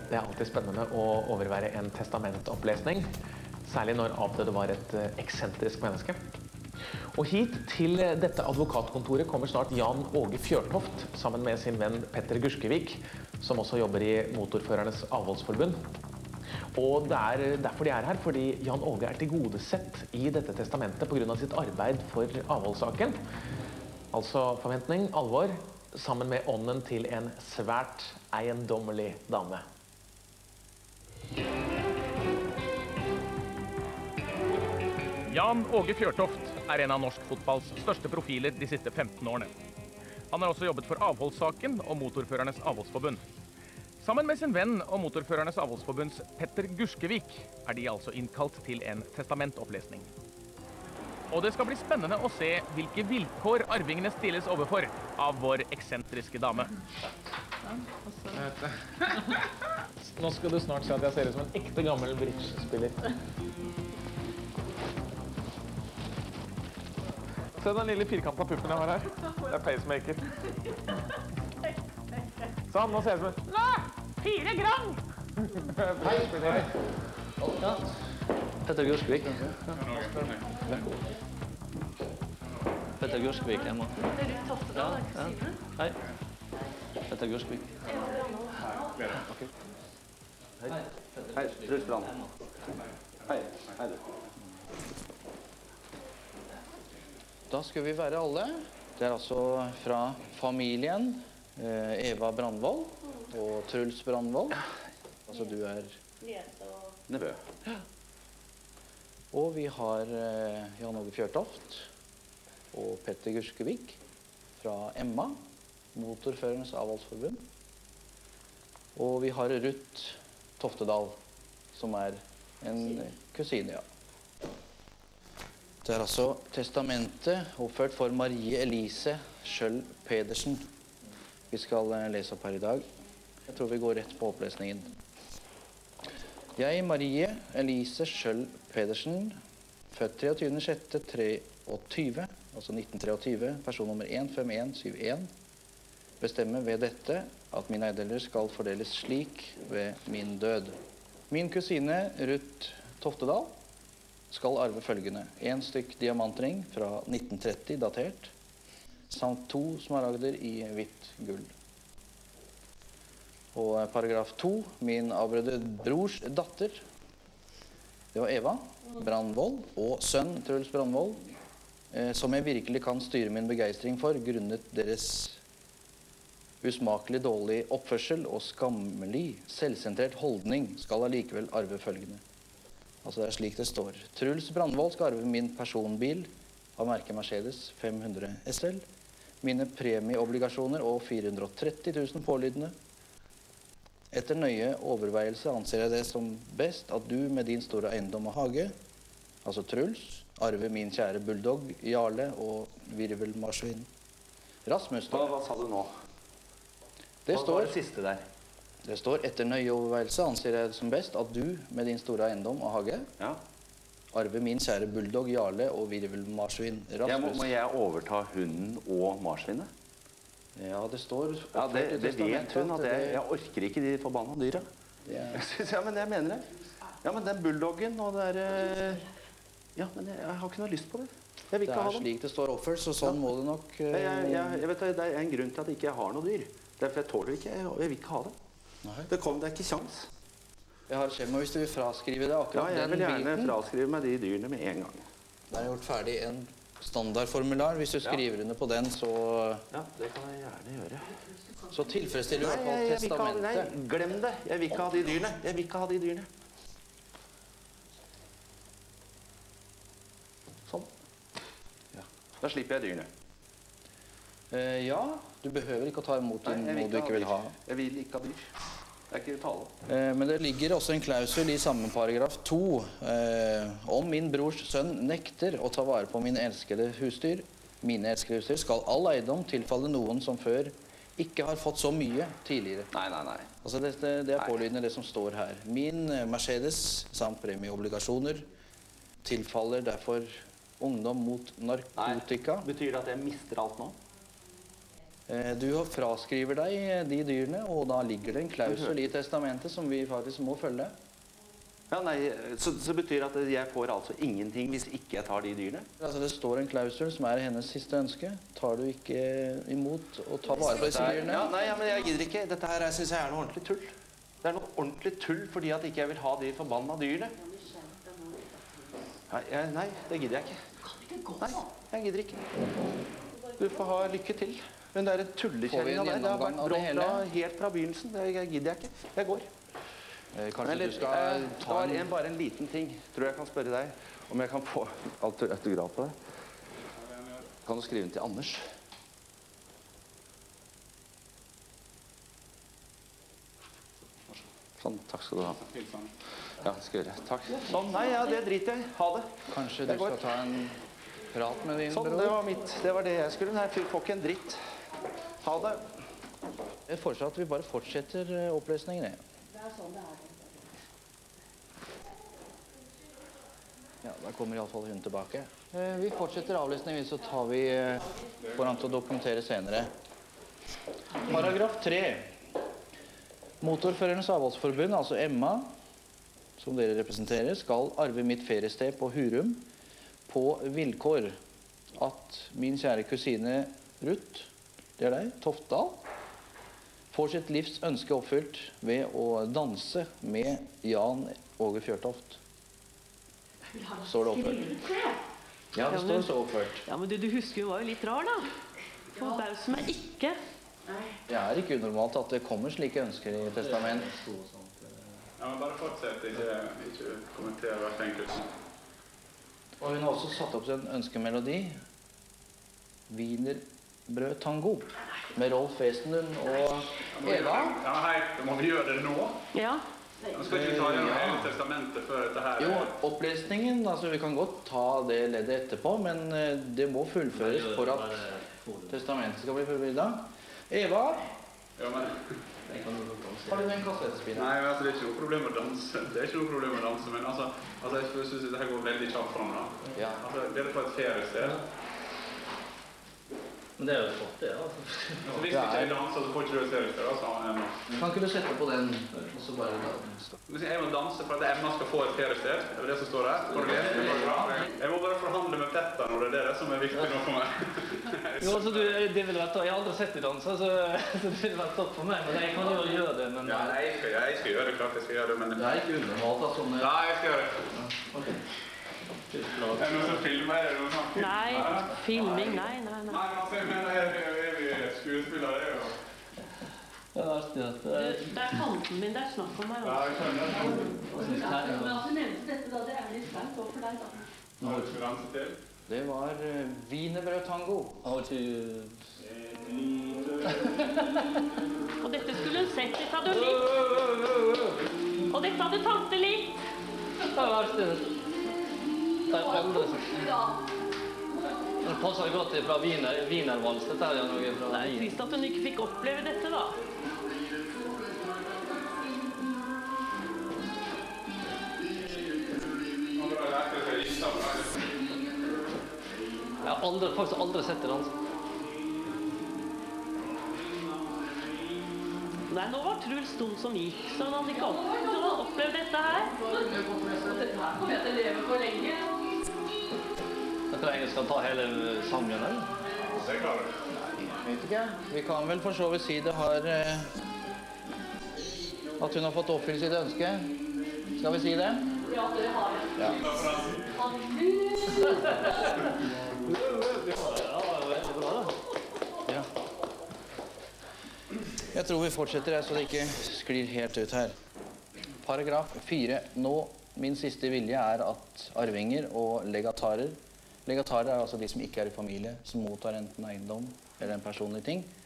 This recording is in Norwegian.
Det er alltid spennende å overvære en testamentopplesning, særlig når avdøde var et eksentrisk menneske. Og hit til dette advokatkontoret kommer snart Jan Åge Fjørtoft, sammen med sin venn Petter Gurskevik, som også jobber i Motorførernes Avholdsforbund. Og det er derfor de er her, fordi Jan Åge er tilgodesett i dette testamentet på grunn av sitt arbeid for avholdssaken. Altså forventning, alvor, sammen med ånden til en svært eiendommelig dame. Jan Åge Fjørtoft er en av norsk fotballs største profiler de siste 15 årene. Han har også jobbet for avholdssaken og Motorførernes Avholdsforbund. Sammen med sin venn og Motorførernes Avholdsforbunds Petter Gurskevik er de altså innkalt til en testamentopplesning. Og det skal bli spennende å se hvilke vilkår arvingene stilles overfor av vår eksentriske dame. Nå skal du snart se at jeg ser ut som en ekte gammel bridge-spiller. Se den lille firkanta puppen jeg har her. Det er pacemaker. Sånn, nå ser jeg som en... Nei! 4 gram! Hei! Ja. Petter Gurskevik. Petter Gurskevik hjemme. Det er litt Toftedal, er ikke kusinen? Hei. Petter Gurskevik. Hei, Truls Brand. Hei, hei du. Da skal vi være alle. Det er altså fra familien Eva Brandvold og Truls Brandvold. Altså du er Nevø. Og vi har Jan Åge Fjørtoft og Petter Gurskevik fra Emma, Motorførernes Avholdsforbund. Og vi har Ruth Toftedal, som er en kusine, ja. Det er altså testamentet oppført for Marie Elise Schjøll Pedersen. Vi skal lese opp her i dag. Jeg tror vi går rett på opplesningen. Jeg, Marie Elise Schjøll Pedersen, født 23.6.23, altså 1923, personnummer 15171, bestemmer ved dette at mine eiendeler skal fordeles slik ved min død. Min kusine Ruth Toftedal skal arve følgende: 1 stykk diamantring fra 1930 datert, samt 2 smaragder i hvitt gull. Og paragraf 2, min avdøde brors datter, det var Eva Brandvold og sønn Truls Brandvold, som jeg virkelig kan styre min begeistring for, grunnet deres usmakelig dårlig oppførsel og skammelig, selvsentrert holdning, skal allikevel arve følgende. Altså det er slik det står. Truls Brandvold skal arve min personbil av merke Mercedes 500 SL, mine premieobligasjoner og 430 000 pålydende. Etter nøye overveielse anser jeg det som best at du med din store eiendom og hage, altså Truls, arve min kjære bulldog, Jarle og virvelmarsvin. Rasmus, Hva sa du nå? Det Hva står, var det siste der? det står, etter nøye overveielse anser jeg det som best at du med din store eiendom og hage, Ja. arve min kjære bulldog, Jarle og virvelmarsvin. Rasmus. Må jeg overta hunden og marsvinet? Ja, det står... Ja, det vet testamentet hun at jeg orker ikke de forbanna dyra. Jeg synes, ja, men jeg mener det. Ja, men den bulldoggen og det der... Ja, men jeg har ikke noe lyst på det. Jeg vil Det ikke ha er dem. slik det står oppført, så sånn må det nok... Jeg vet det er en grunn til at jeg ikke har noe dyr. Derfor jeg tåler ikke, jeg vil ikke ha det. Nei. Det er ikke sjans. Jeg har skjema hvis du vil fraskrive det Ja, akkurat jeg den vil gjerne biten. fraskrive meg de dyrene med en gang. Da har jeg gjort ferdig en standardformular. Hvis du skriver under på den, så Ja, det kan jeg gjerne gjøre. så tilfredsstiller du i hvert fall jeg vil ikke ha det. testamentet. Nei, glem det. Jeg vil ikke ha de dyrene. Jeg vil ikke ha de dyrene. Sånn. Ja. Da slipper jeg dyrene. Ja, du behøver ikke å ta imot Nei, noe du ikke vil ha. Jeg vil ikke ha dyr. Det er ikke tale. Men det ligger også en klausul i samme paragraf 2. Om min brors sønn nekter å ta vare på mine elskede husdyr, skal all eiendom tilfalle noen som før ikke har fått så mye tidligere. Nei. Altså det er pålydende det som står her. Min Mercedes samt premieobligasjoner tilfaller derfor ungdom mot narkotika. Betyr det at jeg mister alt nå? Du fraskriver deg de dyrene, og da ligger det en klausul i testamentet som vi faktisk må følge. Ja, nei, så betyr at jeg får altså ingenting hvis ikke jeg tar de dyrene? Altså, det står en klausul som hennes siste ønske. Tar du ikke imot å ta vare på disse dyrene? Ja, nei, men jeg gidder ikke. Dette her synes jeg noe ordentlig tull. Det noe ordentlig tull fordi at ikke jeg vil ha de forbanna dyrene. Nei, det gidder jeg ikke. Nei, jeg gidder ikke. Du får ha lykke til. Men det en tullekjerring av deg. Det har vært brått helt fra begynnelsen. Det gidder jeg ikke. Jeg går. Kanskje du skal ta bare en liten ting. Tror jeg kan spørre deg om jeg kan få autograf på det. Kan du skrive den til Anders? Sånn, takk skal du ha. Ja, det skal jeg gjøre. Takk. Sånn, nei, ja, det driter jeg. Ha det. Kanskje du skal ta en prat med din bror? Sånn, det var mitt. Det var det jeg skulle. Nei, jeg får ikke en dritt. Ha det. Jeg foreslår at vi bare fortsetter opplesningen. Det sånn det Ja, da kommer i alle fall hun tilbake. Vi fortsetter avlesningen, så tar vi foran til å dokumentere senere. Paragraf 3. Motorførernes avholdsforbund, altså Emma, som dere representerer, skal arve mitt feriested på Hurum på vilkår at min kjære kusine Ruth, det deg, Toftdal, får sitt livs ønske oppfylt ved å danse med Jan Åge Fjørtoft. Står det oppført? Ja, det står så oppført. Ja, men du husker jo var jo litt rar da. Forbaus meg ikke. Det ikke unormalt at det kommer slike ønsker i testament. Ja, men bare fortsett, ikke kommentere hvert enkelt. Og hun har også satt opp en ønskemelodi. Wienerbrød tango. Med Rolf Wesenlund og Eva. Ja, hei, må vi gjøre det nå? Ja. Nå skal ikke vi ta gjennom hele testamentet før dette her. Jo, opplesningen, altså vi kan godt ta det leddet etterpå, men det må fullføres for at testamentet skal bli fullbyrdet. Eva? Ja, men... Har du en kassettspiller? Nei, altså det ikke noe problem å danse. Det ikke noe problem å danse, men altså jeg synes dette går veldig kjapt frem da. Ja. Altså, dere får et feriested. Men det jo flott, det, altså. Altså, hvis ikke jeg danser, så får ikke du et feriested, altså. Kan ikke du sette på den, og så bare danse? Jeg må danse for at Emma skal få et feriested. Det det som står her. Får du lese? Jeg må bare forhandle med Petter når det det som viktig nå for meg. Jo, altså, det ville vært, jeg har aldri sett deg danse, så det ville vært stopp for meg, men jeg kan jo gjøre det, men... Ja, jeg skal gjøre det, klart jeg skal gjøre det, men... Det ikke unormalt at sånne... Nei, jeg skal gjøre det. Ok. Det noen som filmer, det noen som... Nei, filming, nei. Nei, men altså, jeg mener, vi skuespillere, det jo... Det artig at... Det tanten min, det snakk om meg Ja, også. jeg skjønner det. Men altså, nevnte dette da, det litt flaut også for deg da. Hva du skal danse til? Det var wienerbrød tango. Og dette skulle hun sett, dette hadde hun likt. Og dette hadde tante likt. Det var artig. Det aldri... Det passer godt fra Wienervals, dette jo noe fra... Det trist at hun ikke fikk oppleve dette da. Jeg har faktisk aldri sett det danse. Nei, nå var Truls dum som gikk, så han hadde ikke opplevd dette her. Dette her kommer jeg til å leve for lenge. Jeg tror jeg skal ta hele sangen, eller? Det klarer du. Vet ikke. Vi kan vel for så vidt si det har... at hun har fått oppfylt sitt ønske. Skal vi si det? Ja, det har jeg. Ja. Ja. Jeg tror vi fortsetter her, så det ikke sklir helt ut her. Paragraf 4. Nå, min siste vilje at arvinger og legatarer altså de som ikke i familie, som mottar enten eiendom eller en personlig ting,